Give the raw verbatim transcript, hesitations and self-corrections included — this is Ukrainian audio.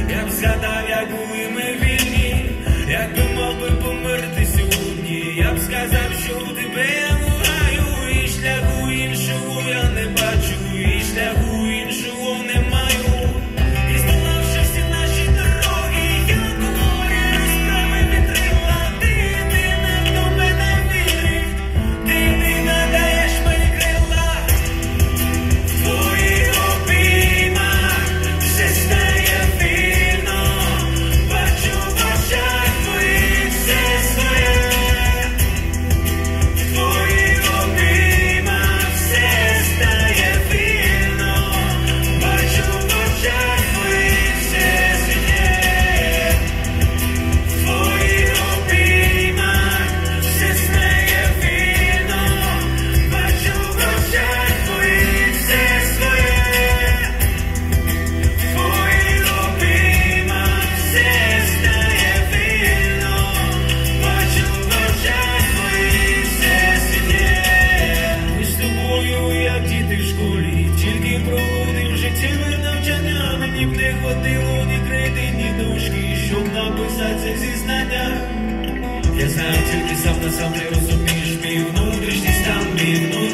Я б згадав, як були ми вільні, як би мог би померти сьогодні. Я б сказав, що тебе я маю, і шляху іншого я не бачу, і шляху іншого не маю. І здолавши всі наші дороги, я говорю, справи відрила. Ти єдина, хто мене вірить, ти єдина даєш мені крила. В твоїх обіймах все стає вільно, бачу в очах твоїх все своє. В твоїх обіймах все стає вільно, бачу в очах твоїх все своє. В твоїх обіймах все стає вільно, бачу в очах твоїх все своє. В твоїх обіймах все стає вільно, бачу в очах твоїх все своє. Ми з тобою, як діти в школі, тільки проводив життєве навчання. Мені б не хватило ні крити, ні дошки, щоб написати це зізнання. Я знаю, тільки сам на сам не розумієш мій внутрішній стан, мій внутрішній